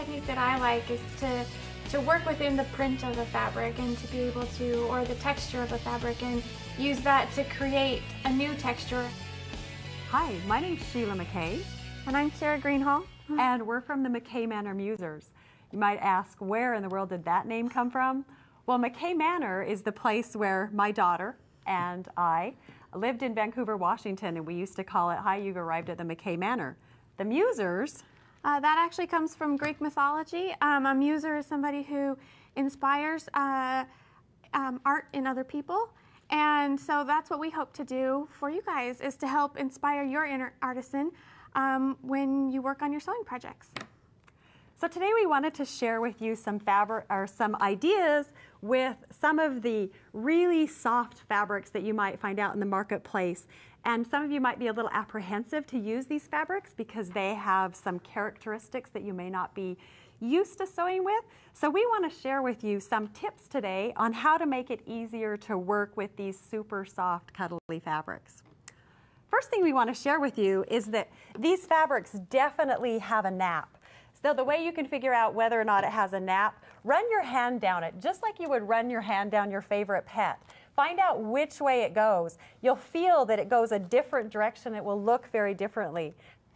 technique that I like is to work within the print of a fabric and to be able to, or the texture of a fabric, and use that to create a new texture. Hi, my name's Sheila McKay. And I'm Sarah Greenhall. And we're from the McKay Manor Musers. You might ask, where in the world did that name come from? Well, McKay Manor is the place where my daughter and I lived in Vancouver, Washington, and we used to call it, hi, you've arrived at the McKay Manor. The Musers. That actually comes from Greek mythology. A muser is somebody who inspires art in other people. And so that's what we hope to do for you guys, is to help inspire your inner artisan when you work on your sewing projects. So today we wanted to share with you some fabric or some ideas with some of the really soft fabrics that you might find out in the marketplace. And some of you might be a little apprehensive to use these fabrics because they have some characteristics that you may not be used to sewing with. So we want to share with you some tips today on how to make it easier to work with these super soft, cuddly fabrics. First thing we want to share with you is that these fabrics definitely have a nap. So the way you can figure out whether or not it has a nap, run your hand down it, just like you would run your hand down your favorite pet. Find out which way it goes. You'll feel that it goes a different direction. It will look very differently.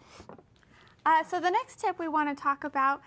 So the next tip we want to talk about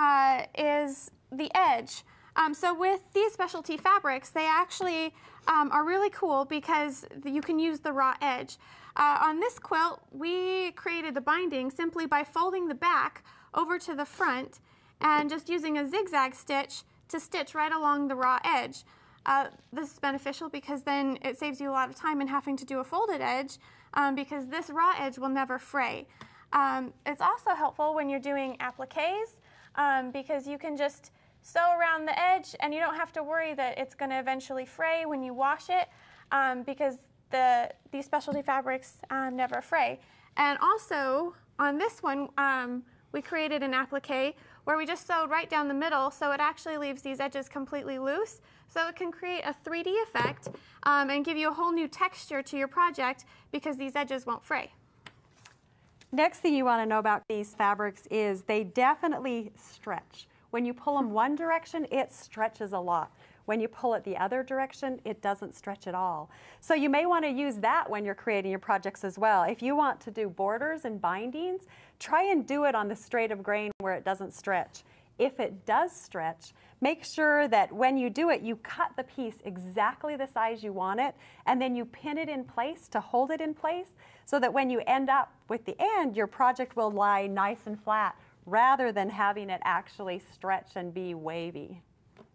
is the edge. So with these specialty fabrics, they actually are really cool because you can use the raw edge. On this quilt, we created the binding simply by folding the back over to the front and just using a zigzag stitch to stitch right along the raw edge. This is beneficial because then it saves you a lot of time in having to do a folded edge because this raw edge will never fray. It's also helpful when you're doing appliques because you can just sew around the edge and you don't have to worry that it's going to eventually fray when you wash it because these specialty fabrics never fray. And also on this one, we created an applique where we just sewed right down the middle, so it actually leaves these edges completely loose, so it can create a 3D effect and give you a whole new texture to your project because these edges won't fray. Next thing you want to know about these fabrics is they definitely stretch. When you pull them one direction, it stretches a lot. When you pull it the other direction, it doesn't stretch at all. So you may want to use that when you're creating your projects as well. If you want to do borders and bindings, try and do it on the straight of grain where it doesn't stretch. If it does stretch, make sure that when you do it, you cut the piece exactly the size you want it, and then you pin it in place to hold it in place so that when you end up with the end, your project will lie nice and flat rather than having it actually stretch and be wavy.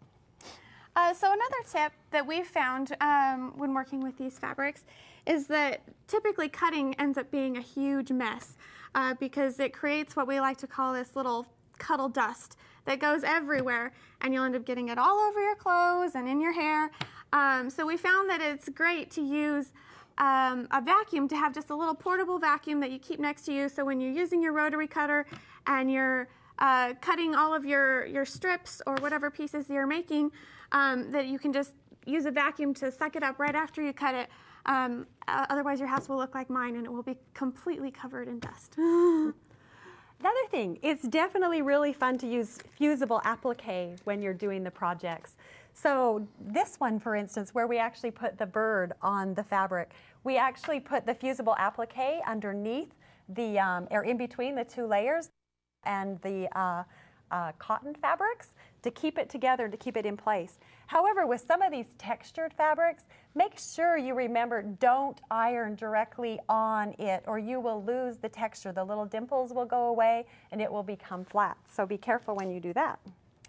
So another tip that we've found when working with these fabrics is that typically cutting ends up being a huge mess because it creates what we like to call this little cuddle dust that goes everywhere, and you'll end up getting it all over your clothes and in your hair. So we found that it's great to use a vacuum, to have just a little portable vacuum that you keep next to you, so when you're using your rotary cutter and you're cutting all of your strips or whatever pieces you're making, that you can just use a vacuum to suck it up right after you cut it. Otherwise your house will look like mine and it will be completely covered in dust. Another thing, it's definitely really fun to use fusible appliques when you're doing the projects. So this one, for instance, where we actually put the bird on the fabric, we actually put the fusible applique underneath the, or in between the two layers and the cotton fabrics to keep it together, to keep it in place. However, with some of these textured fabrics, make sure you remember, don't iron directly on it or you will lose the texture. The little dimples will go away and it will become flat. So be careful when you do that.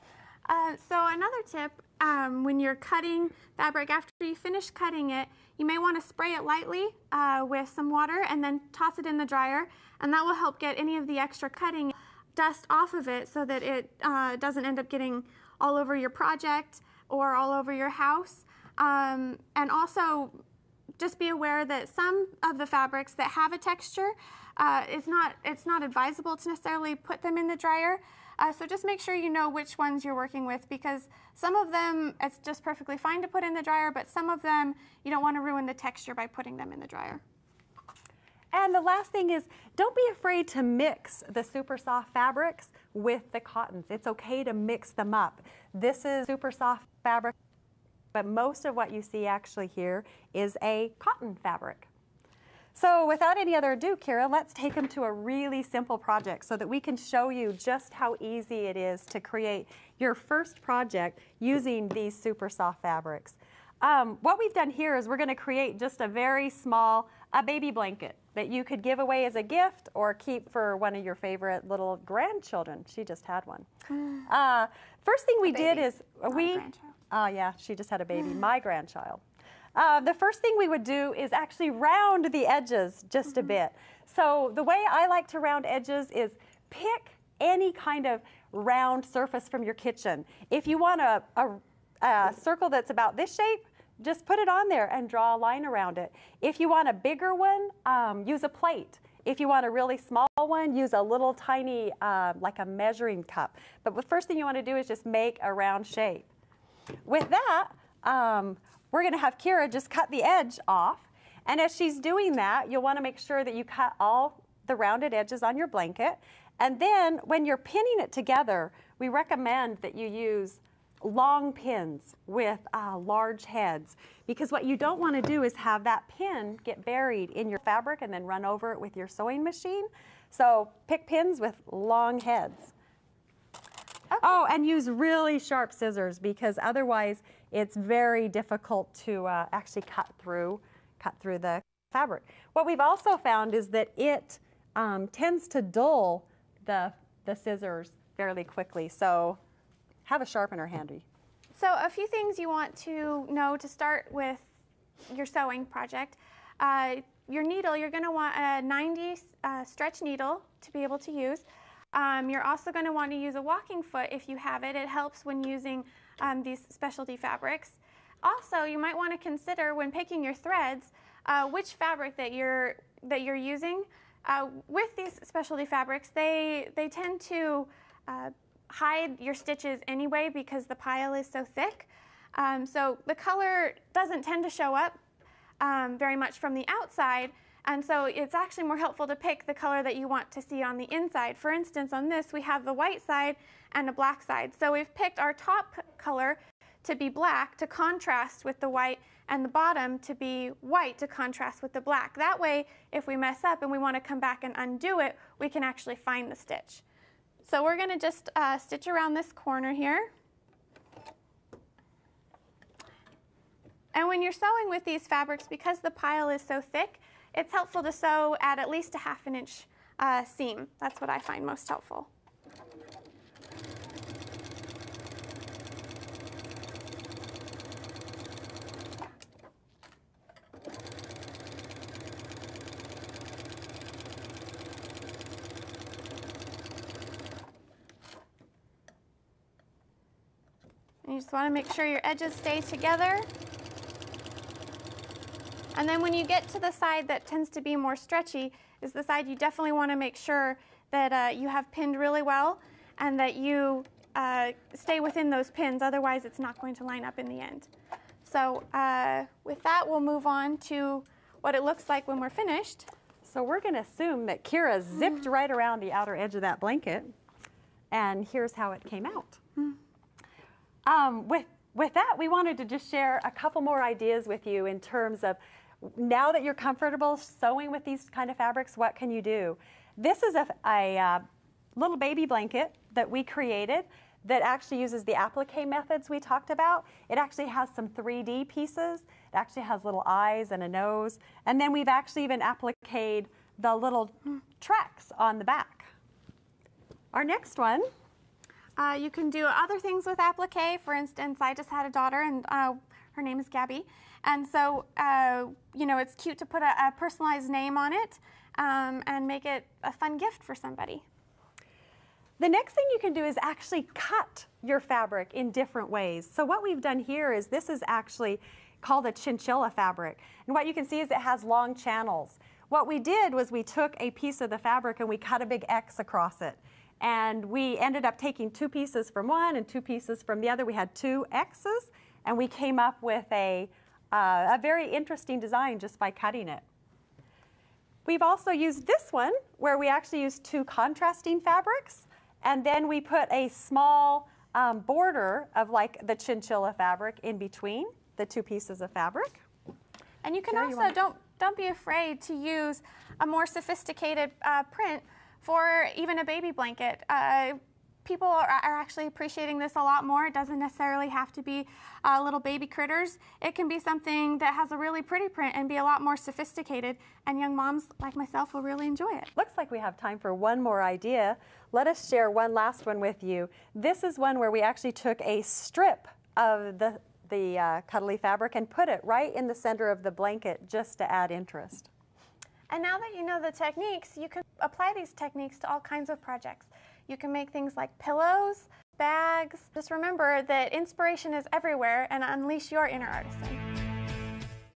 So another tip, when you're cutting fabric, after you finish cutting it, you may want to spray it lightly with some water and then toss it in the dryer, and that will help get any of the extra cutting dust off of it so that it doesn't end up getting all over your project or all over your house. And also just be aware that some of the fabrics that have a texture, it's not advisable to necessarily put them in the dryer. So just make sure you know which ones you're working with, because some of them it's just perfectly fine to put in the dryer, but some of them you don't want to ruin the texture by putting them in the dryer. And the last thing is, don't be afraid to mix the super soft fabrics with the cottons. It's okay to mix them up. This is super soft fabric, but most of what you see actually here is a cotton fabric. So without any other ado, Kira, let's take them to a really simple project so that we can show you just how easy it is to create your first project using these super soft fabrics. What we've done here is we're going to create just a very small baby blanket that you could give away as a gift or keep for one of your favorite little grandchildren. She just had one. First thing we did is yeah, she just had a baby, my grandchild. The first thing we would do is actually round the edges just a bit. So the way I like to round edges is pick any kind of round surface from your kitchen. If you want a circle that's about this shape, just put it on there and draw a line around it. If you want a bigger one, use a plate. If you want a really small one, use a little tiny, like a measuring cup. But the first thing you want to do is just make a round shape. With that, we're going to have Kira just cut the edge off. And as she's doing that, you'll want to make sure that you cut all the rounded edges on your blanket. And then when you're pinning it together, we recommend that you use long pins with large heads, because what you don't want to do is have that pin get buried in your fabric and then run over it with your sewing machine. So pick pins with long heads. Okay. Oh, and use really sharp scissors, because otherwise it's very difficult to actually cut through the fabric. What we've also found is that it tends to dull the scissors fairly quickly, so have a sharpener handy. So a few things you want to know to start with your sewing project. Your needle, you're going to want a 90 stretch needle to be able to use. You're also going to want to use a walking foot if you have it. It helps when using these specialty fabrics. Also, you might want to consider when picking your threads which fabric that you're using. With these specialty fabrics, they tend to hide your stitches anyway because the pile is so thick. So the color doesn't tend to show up very much from the outside, and so it's actually more helpful to pick the color that you want to see on the inside. For instance, on this we have the white side and a black side. So we've picked our top color to be black to contrast with the white, and the bottom to be white to contrast with the black. That way, if we mess up and we want to come back and undo it, we can actually find the stitch. So we're going to just stitch around this corner here. And when you're sewing with these fabrics, because the pile is so thick, it's helpful to sew at least a ½ inch seam. That's what I find most helpful. And you just want to make sure your edges stay together. And then when you get to the side that tends to be more stretchy, is the side you definitely want to make sure that you have pinned really well and that you stay within those pins, otherwise it's not going to line up in the end. So with that, we'll move on to what it looks like when we're finished. So we're going to assume that Kira zipped right around the outer edge of that blanket, and here's how it came out. With that, we wanted to just share a couple more ideas with you in terms of, now that you're comfortable sewing with these kind of fabrics, what can you do? This is a little baby blanket that we created that actually uses the applique methods we talked about. It actually has some 3D pieces. It actually has little eyes and a nose. And then we've actually even appliqued the little tracks on the back. Our next one. You can do other things with applique. For instance, I just had a daughter, and her name is Gabby. And so, you know, it's cute to put a personalized name on it and make it a fun gift for somebody. The next thing you can do is actually cut your fabric in different ways. So what we've done here is, this is actually called a chinchilla fabric. And what you can see is it has long channels. What we did was we took a piece of the fabric and we cut a big X across it. And we ended up taking 2 pieces from one and 2 pieces from the other. We had 2 X's, and we came up with a very interesting design just by cutting it. We've also used this one, where we actually used 2 contrasting fabrics, And then we put a small border of like the chinchilla fabric in between the two pieces of fabric. And you can Sarah, also, don't be afraid to use a more sophisticated print for even a baby blanket. People are actually appreciating this a lot more. It doesn't necessarily have to be little baby critters. It can be something that has a really pretty print and be a lot more sophisticated, and young moms like myself will really enjoy it. Looks like we have time for one more idea. Let us share one last one with you. This is one where we actually took a strip of the cuddly fabric and put it right in the center of the blanket just to add interest. And now that you know the techniques, you can apply these techniques to all kinds of projects. You can make things like pillows, bags. Just remember that inspiration is everywhere, and unleash your inner artisan.